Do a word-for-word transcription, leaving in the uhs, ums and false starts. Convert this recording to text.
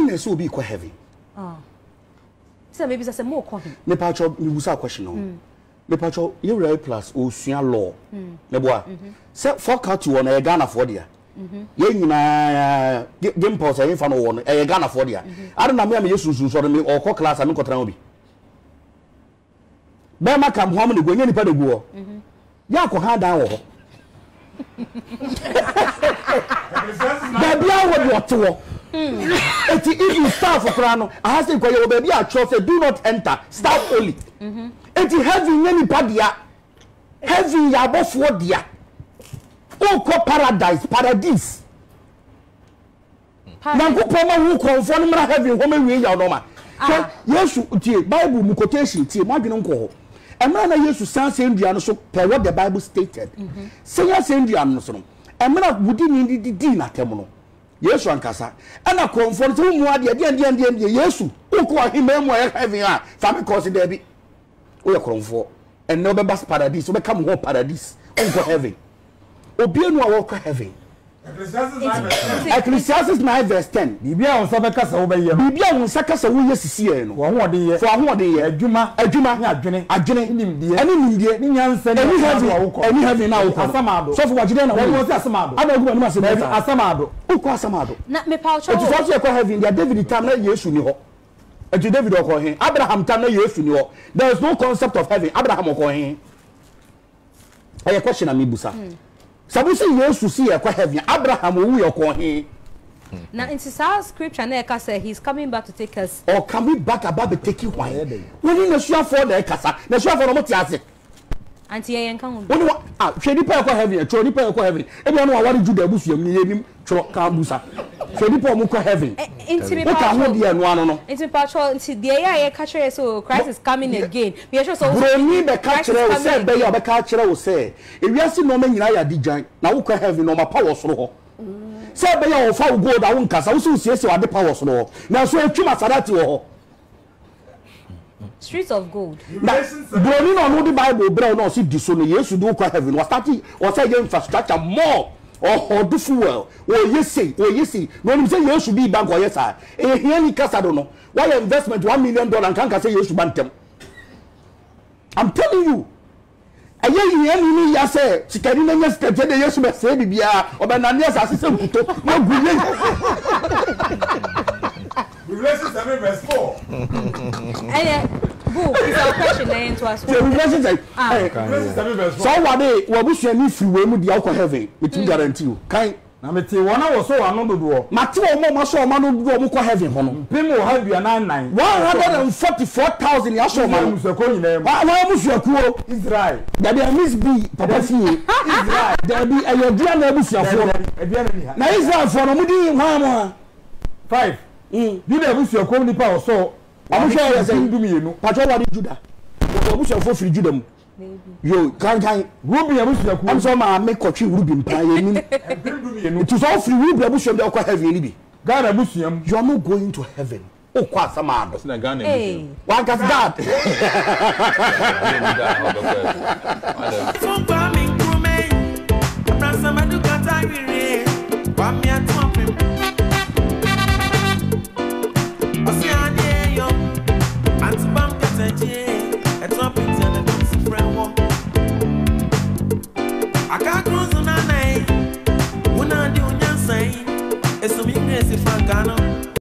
na so be ko heaven ah say maybe say more ko he me pa cho me busa question no me pa cho you real plus o sua law me boa say forecast you on e Ghana for dia ye nyina game pause e fa no wo no e Ghana for dia ade na me me yesu su so me o ko class am ko tran obi be ma kam ho am ne go nya nipa de go ya ko ha dan wo ho baby I would what to if you start for crano I have to go your baby I trust do not enter start only it heavy any padia heavy ya above what dia o ko paradise paradise na ko poma hu konfo no mra heavy ho ma wi ya no ma yesu tie bible mu quotation tie mo adwene nko ho emra na yesu san sendua no so per what the bible stated say ya sendua no so no emra wudi ni di di na tem no yesu ankasa ana konfo so mu ade ade ade ade yesu uko ahima mu e heaven a fa me cause there bi o ye konfo and no be bas paradise o be come ho paradise o go heaven obi enu a wo ko heaven Ecclesiastes nine verse ten. Bibia on so be kasa wo be ye. Bibia on sa kasa wo yesisi ye no. Wo ho de ye. For ho de ye adwuma, adwuma ni adwene. Adwene nimdie. Eni nimdie. Ni nyansa ni wo ko. Eni heaven na wo ko. Asamado. So for wajide na wo. Wo se asamado. Ada ogu ma se na asamado. Uko asamado. Na me pa cho. It is also ko heaven dia David time na Yesu ni ho. Eju David ko hin. Abraham time na Yesu ni ho. There is no concept of heaven. Abraham ko hin. Aye question am ibusa. Sabu say Yesu see e ko heaven. Abraham wu ye ko hin. Now in our scripture na ka say he's coming back to take us. Or coming back about to take you why? When na sure for the kasa. Na sure for no tiase. Anti ye nkan wo. Woni ah hwe ni pa ko heaven, tro ni pa ko heaven. E bi no wa wari juda abusuam ni yenim tro ka busa. Hwe ni pa mo ko heaven. Inti me pa. Ka ho de anu anu no. Inti pa cho inti de ya ye ka kire so Christ is coming again. We sure so. Bro ni be ka kire wo say be ya be ka kire wo say. E wiase no ma nyina ya dijan. Na wo ko heaven no ma power soro ho. Say be ya wo fa go da wo nkasa wo so siese wa de power soro ho. Na so atwuma sadati wo ho. Streets of gold. Bro ni no no the Bible bro no si diso no Yesu do ko heaven. Was starting was say infrastructure more. Oh, do fuel. Oh, yes, say, oh, yes, say. No, you say you should be bank or yes, sir. Eh, here ni kasa don't know. Why investment one million dollar can't say you should bank them? I'm telling you. I hear you hear me ya say, she can even just tell the yes to say bibia or bananias assistant puto. No good. Revelation seven verse four. Eh, go. It's our question then to us. So Revelation say, Revelation seven verse four. So what day we bush any free we mu di alcohol heaven. It will guarantee you. Kind na me te wona wo so wano dodo mate wo mo so ma no dodo mo ko heaven ho no pim wo ha bia nine nine one hundred forty-four thousand ya so ma musako nyina wa wa musako Israel da be miss be papa fie Israel da be ayodua na abusuafo ebia na ni ha na Israel for no mudi hwa mo five mm bi na abusuako ni pa so amuhwe ya say ndum yenu patro wa di Juda abusuafo firi Juda mu yo kan kan rubi abusuako am so ma make kotwe rubi mpa yenim to so free rubi abusuam de ko heaven ni bi Ghana abusuam you are not going to heaven o kwa samado na Ghana abusuam what does that from coming to me from some do contact with me